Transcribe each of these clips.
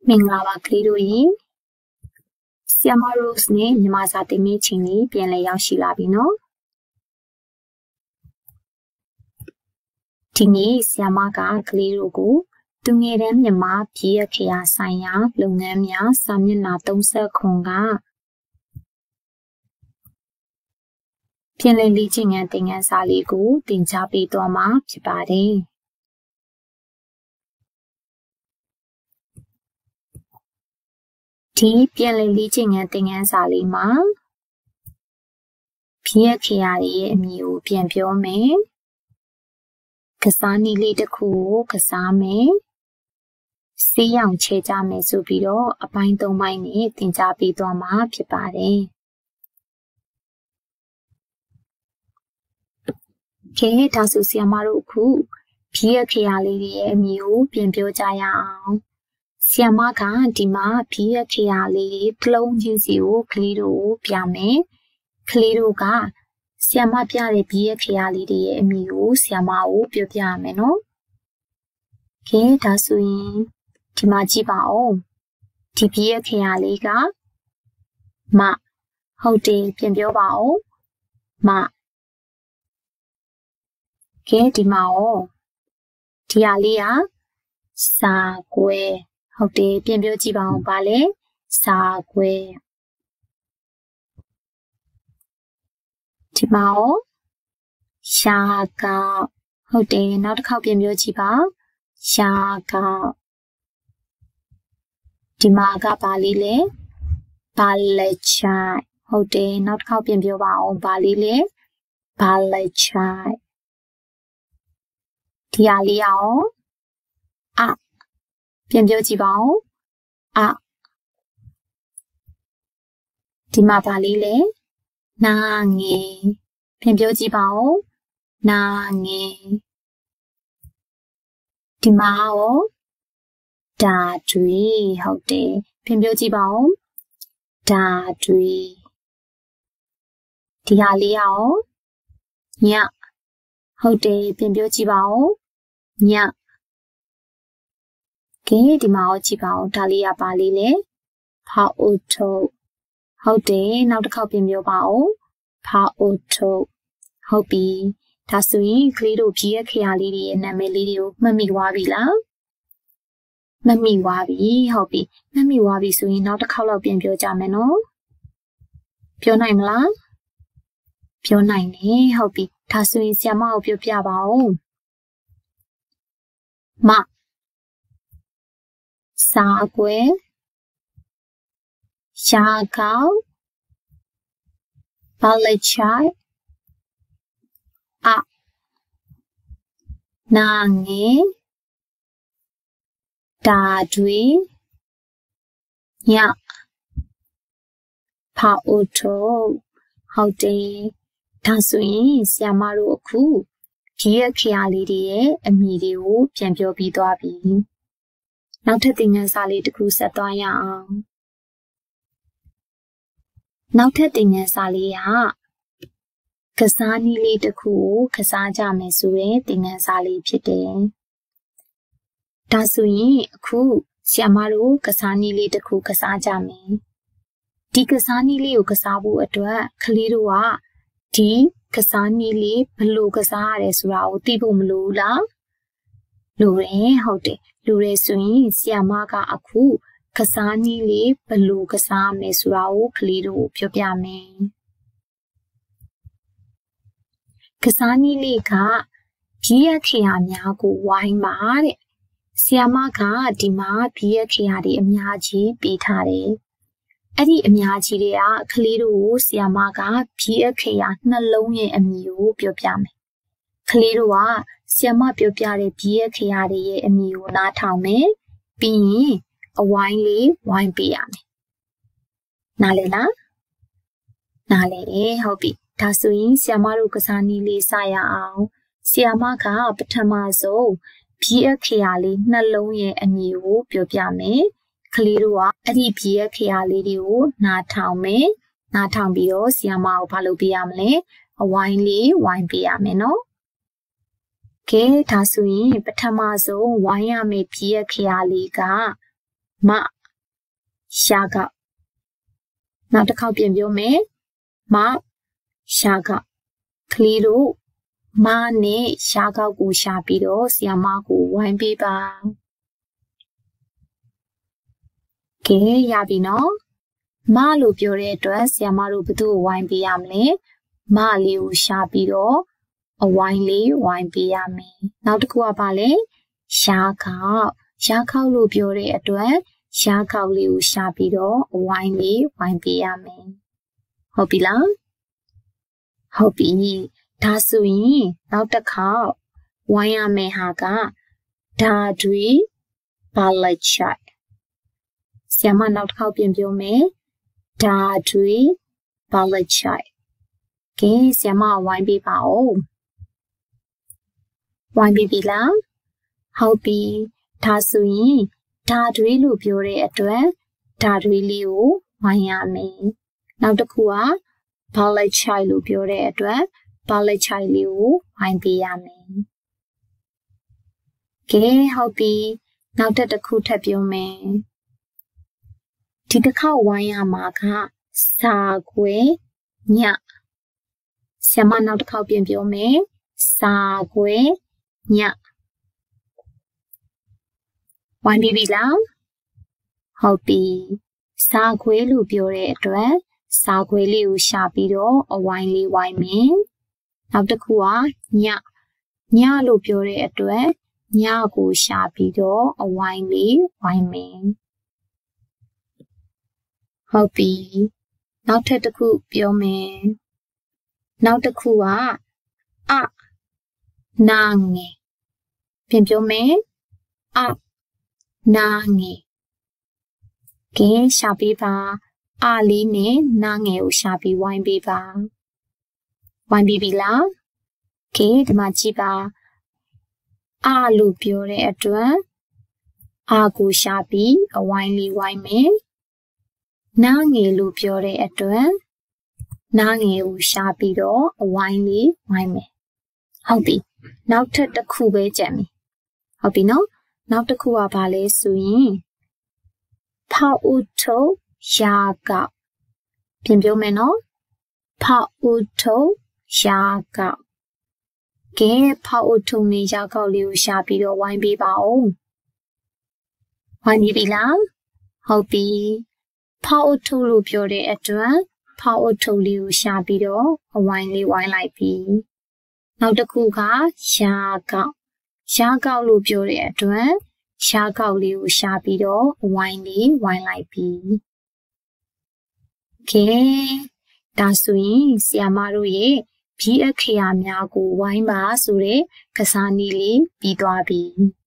မင်္ဂလာပါကလေးတို့ရေဆီယမရိုးစ်နဲ့ညီမစာတင်မေးချင်းလေးပြန်လည်ရောက်ရှိလာပြီနော်ဒီနေ့ဆီယမကကလေးတို့ကိုသူငယ်တန်းမြန်မာပြည်ရခရာဆိုင်ရာလုပ်ငန်းများစာမျက်နှာ30ခွန်ကပြန်လည်လေ့ကျင့်ခန်းသင်ခန်းစာလေးကိုသင်ကြားပေးသွားမှာဖြစ်ပါတယ်ဒီပြန်လည်လေ့ကျင့်ခန်းသင်ခန်းစာလေးမှာပြည်ရခရာရဲ့အမည်ကိုပြန်ပြောမယ်ကစားနည်းလေးတစ်ခုကိုကစားမယ်စေးရောင်ချဲကြမယ်ဆိုပြီးတော့အပိုင်း၃ပိုင်းနဲ့သင်ကြားပေးသွားမှာဖြစ်ပါတယ်ကဲဒါဆိုဆရာမတို့အခုပြည်ရခရာလေးရဲ့အမည်ကိုပြန်ပြောကြရအောင်ဆရာမကဒီမှာပြည်ရခရာလေးတစ်လုံးချင်းစီကိုကလေးတို့ကိုပြမယ်ကလေးတို့ကဆရာမပြတဲ့ပြည်ရခရာလေးတွေရဲ့အမည်ကိုဆရာမကိုပြောပြရမယ်နော်ကဲဒါဆိုရင်ဒီမှာကြည့်ပါဦးဒီပြည်ရခရာလေးကမဟုတ်တယ်ပြန်ပြောပါဦးမကဲဒီမှာရောဒီဟာလေးကစာကွဲဟုတ်တယ်ပြန်ပြောကြည့်ပါဦးပါလေစာကွဲဒီမှာရောရှာကဟုတ်တယ်နောက်တစ်ခေါက်ပြန်ပြောကြည့်ပါရှာကဒီမှာကပါလေးလေဘာလက်ချိုင်ဟုတ်တယ်နောက်တစ်ခေါက်ပြန်ပြောပါဦးဘာလေးလေဘာလက်ချိုင်ဒီဟာလေးရောအပြန်ပြောကြည့်ပါဦးအဒီမှာပါလေးလေနာငယ်ပြန်ပြောကြည့်ပါဦးနာငယ်ဒီမှာရောဒါတွေဟုတ်တယ်ပြန်ပြောကြည့်ပါဦးဒါတွေဒီဟာလေးရောညဟုတ်တယ်ပြန်ပြောကြည့်ပါဦးညကဲဒီမှာရောကြည့်ပါဦးဒါလေးကပါလေးလေဖောက်အိုထုတ်ဟုတ်တယ်နောက်တစ်ခေါက်ပြန်ပြောပါဦးဖောက်အိုထုတ်ဟုတ်ပြီဒါဆိုရင်ကလေးတို့ပြည်ရခရာလေးတွေရဲ့နာမည်လေးတွေကိုမှတ်မိသွားပြီလားမှတ်မိသွားပြီဟုတ်ပြီမှတ်မိသွားပြီဆိုရင်နောက်တစ်ခေါက်လောက်ပြန်ပြောကြမယ်နော်ပြောနိုင်မလားပြောနိုင်တယ်ဟုတ်ပြီဒါဆိုရင်ဆရာမကိုပြောပြပါဦးမစာကွဲရှာကောက်ဘာလက်ချိုင်အနာငယ်ဒါတွေညဖောက်အိုထုတ်ဟုတ်တယ်ဒါဆိုရင်ဆရာမတို့အခုဒီရခရာလေးတွေရဲ့အမည်တွေကိုပြန်ပြောပြီးသွားပြီနောက်ထပ်သင်ခန်းစာလေးတစ်ခုဆက်သွားရအောင်နောက်ထပ်သင်ခန်းစာလေးကကစားနည်းလေးတစ်ခုကိုကစားကြမယ်ဆိုတဲ့သင်ခန်းစာလေးဖြစ်တယ်ဒါဆိုရင်အခုဆရာမတို့ကစားနည်းလေးတစ်ခုကစားကြမယ်ဒီကစားနည်းလေးကိုကစားဖို့အတွက်ကလေးတို့ကဒီကစားနည်းလေးဘယ်လိုကစားရတယ်ဆိုတာကိုသိဖို့မလိုဘူးလားလိုတယ်ဟုတ်တယ်လိုတယ်ဆိုရင်ဆရာမကအခုကစားနည်းလေးဘယ်လိုကစားမယ်ဆိုတာကိုကလေးတို့ပြောပြမယ်ကစားနည်းလေးကပြည်ရခရာများကိုဝိုင်းပါတဲ့ဆရာမကဒီမှာပြည်ရခရာတွေအများကြီးပေးထားတယ်အဲ့ဒီအများကြီးတွေကကလေးတို့ကိုဆရာမကပြည်ရခရာနှလုံးရဲ့အမည်ကိုပြောပြမယ်ကလေးတို့ကဆရာမပြောပြတဲ့ပြည်ရခရာတွေရဲ့အမည်ကိုနားထောင်မယ်ပြီးရင်အဝိုင်းလေးဝိုင်းပေးရမယ်နားလည်လားနားလည်တယ်ဟုတ်ပြီဒါဆိုရင်ဆရာမတို့ကစားနည်းလေးစရအောင်ဆရာမကပထမဆုံးပြည်ရခရာလေးနှလုံးရဲ့အမည်ကိုပြောပြမယ်ကလေးတို့ကအဲ့ဒီပြည်ရခရာလေးတွေကိုနားထောင်မယ်နားထောင်ပြီးတော့ဆရာမကိုဘာလုပ်ပေးရမလဲအဝိုင်းလေးဝိုင်းပေးရမယ်နော်ကဲဒါဆိုရင်ပထမဆုံးဝိုင်းရမယ့်ပြည်ရခရာလေးကမရှားကောက်နောက်တစ်ခေါက်ပြန်ပြောမယ်မရှားကောက်ကလေးတို့မနဲ့ရှားကောက်ကိုရှာပြီးတော့ဆီယာမကိုဝိုင်းပေးပါကဲရပြီနော်မလို့ပြောတဲ့အတွက်ဆီယာမတို့ဘယ်သူ့ကိုဝိုင်းပေးရမလဲမလေးကိုရှာပြီးတော့အဝိုင်းလေးဝိုင်းပေးရမယ်နောက်တစ်ခုကပါလဲရှားကောက်လို့ပြောတဲ့အတွက်ရှားကောက်လေးကိုရှာပြီးတော့အဝိုင်းလေးဝိုင်းပေးရမယ်ဟုတ်ပြီလားဟုတ်ပြီဒါဆိုရင်နောက်တစ်ခေါက်ဝိုင်းရမယ့်ဟာကဒါတွေပါလိုက်ချိုက်ဆီယာမနောက်တစ်ခေါက်ပြန်ပြောမယ်ဒါတွေပါလိုက်ချိုက်ကဲဆီယာမဝိုင်းပေးပါဦးဝိုင်းပေးပြီလားဟုတ်ပြီဒါဆိုရင်ဒါတွေလို့ပြောတဲ့အတွက်ဒါတွေလေးကိုဝိုင်းရမယ်နောက်တစ်ခုကပါလိုက်ချိုက်လို့ပြောတဲ့အတွက်ပါလိုက်ချိုက်လေးကိုဝိုင်းပေးရမယ်ကဲဟုတ်ပြီနောက်တစ်ခုထပ်ပြောမယ်ဒီတစ်ခေါက်ဝိုင်းရမှာကစာခွေညဆီယာမနောက်တစ်ခေါက်ပြန်ပြောမယ်စာခွေညဝိုင်းပြီးပြီလားဟုတ်ပြီစာခွေလို့ပြောတဲ့အတွက်စာခွေလေးကိုရှာပြီးတော့အဝိုင်းလေးဝိုင်းမယ်နောက်တစ်ခုကညလို့ပြောတဲ့အတွက်ညကိုရှာပြီးတော့အဝိုင်းလေးဝိုင်းမယ်ဟုတ်ပြီနောက်ထပ်တစ်ခုပြောမယ်နောက်တစ်ခုကအနာငယ်ပြန်ပြောမယ်အနာငယ်ကဲရှာပေးပါအလေးနဲ့နာငယ်ကိုရှာပြီးဝိုင်းပေးပါဝိုင်းပြီးပြီလားကဲဒီမှာကြည့်ပါအလို့ပြောတဲ့အတွက်အကိုရှာပြီးအဝိုင်းလေးဝိုင်းမယ်နာငယ်လို့ပြောတဲ့အတွက်နာငယ်ကိုရှာပြီးတော့အဝိုင်းလေးဝိုင်းမယ်ဟုတ်ပြီနောက်ထပ်တစ်ခုပဲကြံပြီဟုတ်ပြီနော်နောက်တစ်ခုကဘာလဲဆိုရင်ဖောက်ဥထုရာကောက်ပြန်ပြောမယ်နော်ဖောက်ဥထုရာကောက်ကဲဖောက်ဥထုနဲ့ရာကောက်လေးကိုရှာပြီးတော့ဝိုင်းပေးပါဦးဝိုင်းပြီလားဟုတ်ပြီဖောက်ဥထုလို့ပြောတဲ့အတွက်ဖောက်ဥထုလေးကိုရှာပြီးတော့အဝိုင်းလေးဝိုင်းလိုက်ပြီနောက်တစ်ခုကရာကောက်လို့ပြောတဲ့အတွက်ရှားကောက်လေးကိုရှာပြီးတော့ဝိုင်းလေးဝိုင်းလိုက်ပြီကဲဒါဆိုရင်ဆီယာမတို့ရဲ့ဘီအခရာများကိုဝိုင်းပါဆိုတဲ့ကစားနည်းလေးပြီးသွားပြီ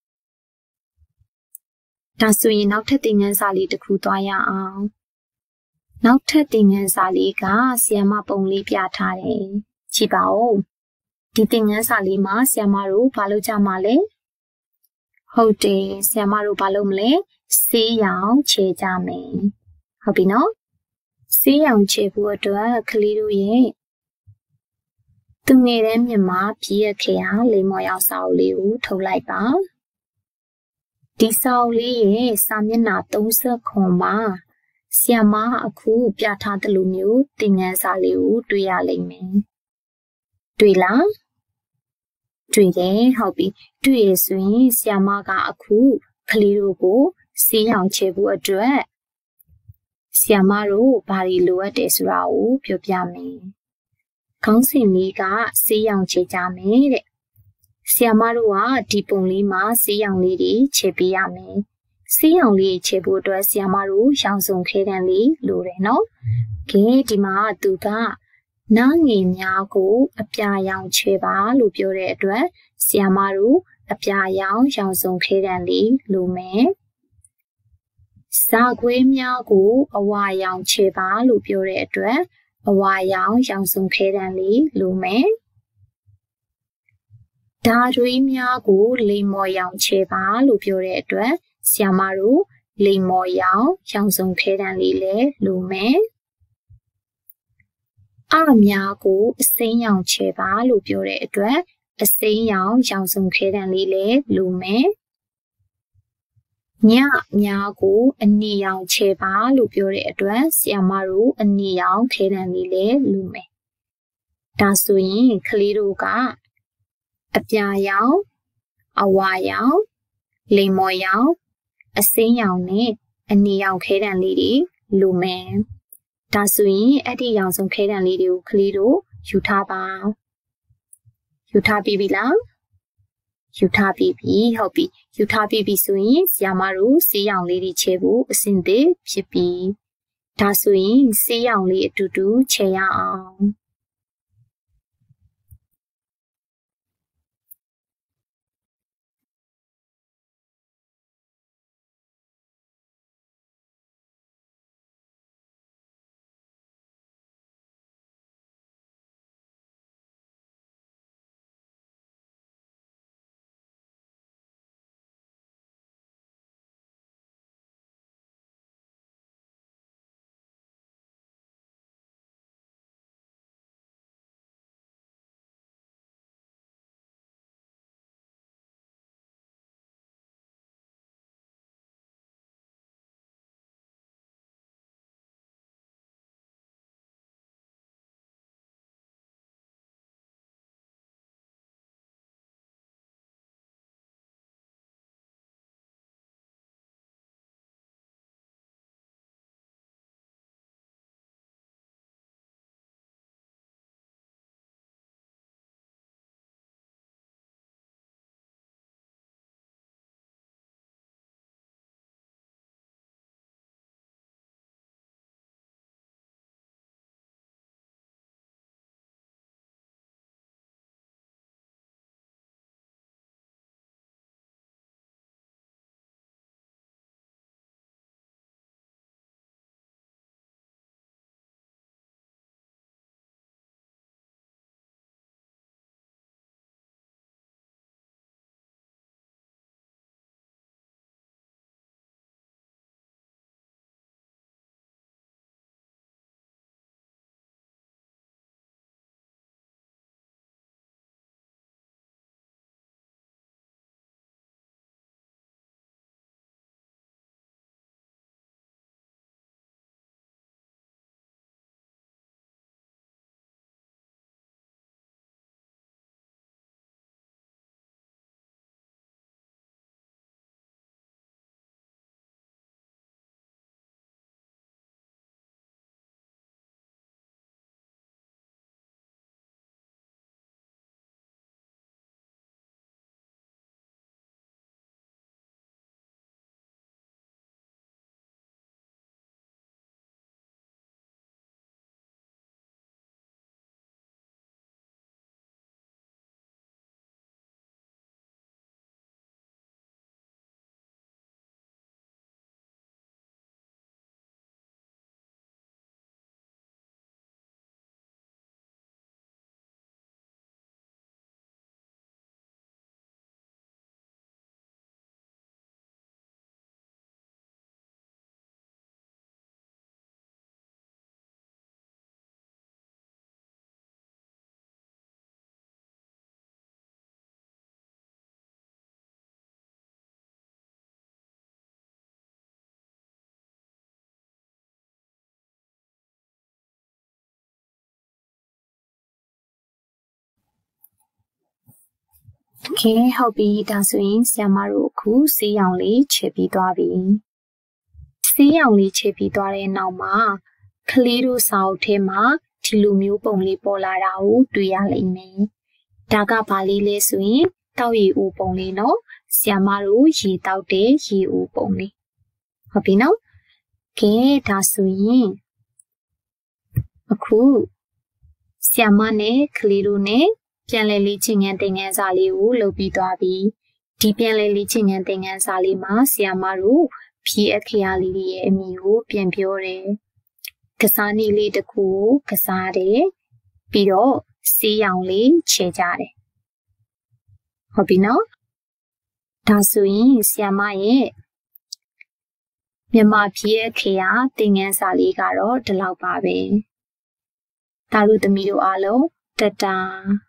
ဒါဆိုရင်နောက်ထပ်သင်ခန်းစာလေးတစ်ခုသွားရအောင်နောက်ထပ်သင်ခန်းစာလေးကဆီယာမပုံလေးပြထားတယ်ကြည့်ပါဦးဒီသင်ခန်းစာလေးမှာဆီယာမတို့ဘာလုပ်ကြမှာလဲဟုတ်တယ်ဆီယာမတို့ဘာလုပ်မလဲဆေးရောင်ခြေကြမယ်ဟုတ်ပြီနော်ဆေးရောင်ခြေဖို့အတွက်ကလေးတို့ရဲ့သူငယ်တဲ့မြင်မှာပြည့်ရခဲ့ဟာလိမ္မော်ရောက်စာအုပ်လေးကိုထုတ်လိုက်ပါဒီစာအုပ်လေးရဲ့စာမျက်နှာ30ခွန်မှာဆီယာမအခုပြထားတဲ့လိုမျိုးသင်ခန်းစာလေးကိုတွေ့ရလိမ့်မယ်တွေ့လားတွေ့တယ်ဟုတ်ပြီတွေ့ရဆိုရင်ဆီယာမကအခုကလေးတို့ကိုဆေးရောင်ချေဖို့အတွက်ဆီယာမတို့ဘာတွေလိုအပ်တယ်ဆိုတာကိုပြောပြမယ်ခေါင်းစဉ်လေးကဆေးရောင်ချေကြမယ်တဲ့ဆီယာမတို့ကဒီပုံလေးမှာဆေးရောင်လေးတွေချေပေးရမယ်ဆေးရောင်လေးချေဖို့အတွက်ဆီယာမတို့ရောင်စုံခဲတန်းလေးလိုတယ်နော်ကဲဒီမှာသူကနားငယ်များကိုအပြာရောင်ချေပါလို့ပြောတဲ့အတွက်ဆီယာမတို့အပြာရောင်ရောင်စုံခဲတန်းလေးလိုမယ်စာခွေးများကိုအဝါရောင်ချေပါလို့ပြောတဲ့အတွက်အဝါရောင်ရောင်စုံခဲတန်းလေးလိုမယ်ဓာတွေးများကိုလိမ္မော်ရောင်ချေပါလို့ပြောတဲ့အတွက်ဆီယာမတို့လိမ္မော်ရောင်ရောင်စုံခဲတန်းလေးလည်းလိုမယ်အများကိုအစိမ်းရောင်ချေပါလို့ပြောတဲ့အတွက်အစိမ်းရောင်ရောင်စုံခဲတန်းလေးလည်းလိုမယ် 냐 냐고 언니양 제발 루뼈의အတွက် ဆရာမတို့အနီရောင်ခဲတံလေးလည်းလူမယ်ဒါဆိုရင်ကလေးတို့ကအပြာရောင်အဝါရောင်လိမ္မော်ရောင်အစိမ်းရောင်နဲ့အနီရောင်ခဲတံလေးတွေလူမယ်ဒါဆိုရင်အဲ့ဒီရောင်စုံခဲတံလေးတွေကိုကလေးတို့ယူထားပါယူထားပြီးပြီလားယူထားပြီးပြီဟုတ်ပြီယူထားပြီးပြီဆိုရင်ဆရာမတို့ဆေးရောင်လေးတွေချဲဖို့အဆင်သင့်ဖြစ်ပြီဒါဆိုရင်ဆေးရောင်လေးအတူတူချဲရအောင်โอเคဟုတ်ပြီဒါဆိုရင်ဆရာမတို့အခုဆေးရောင်လေးခြေပြီးသွားပြီဆေးရောင်လေးခြေပြီးသွားတဲ့နောက်မှာကလေးတို့စာအုပ်ထဲမှာဒီလိုမျိုးပုံလေးပေါ်လာတာကိုတွေ့ရလိမ့်မယ်ဒါကဘာလေးလဲဆိုရင်တောက်ရည်ဦးပုံလေးနော်ဆရာမတို့ရေတောက်တဲ့ရေဦးပုံလေးဟုတ်ပြီနော်ကဲဒါဆိုရင်အခုဆရာမနဲ့ကလေးတို့နဲ့ပြန်လည်လေ့ကျင့်ခန်းသင်ခန်းစာလေးကိုလုပ်ပြီးသွားပြီဒီပြန်လည်လေ့ကျင့်ခန်းသင်ခန်းစာလေးမှာဆရာမတို့ဖြည့်အခရာလေးတွေရဲ့အမည်ကိုပြန်ပြောတယ်ကစားနည်းလေးတစ်ခုကိုကစားတယ်ပြီးတော့ဆေးရောင်လေးခြေကြတယ်ဟုတ်ပြီနော်ဒါဆိုရင်ဆရာမရဲ့မြန်မာဖြည့်အခရာသင်ခန်းစာလေးကတော့ဒီလောက်ပါပဲဒါတို့သမီးတို့အားလုံးတတာ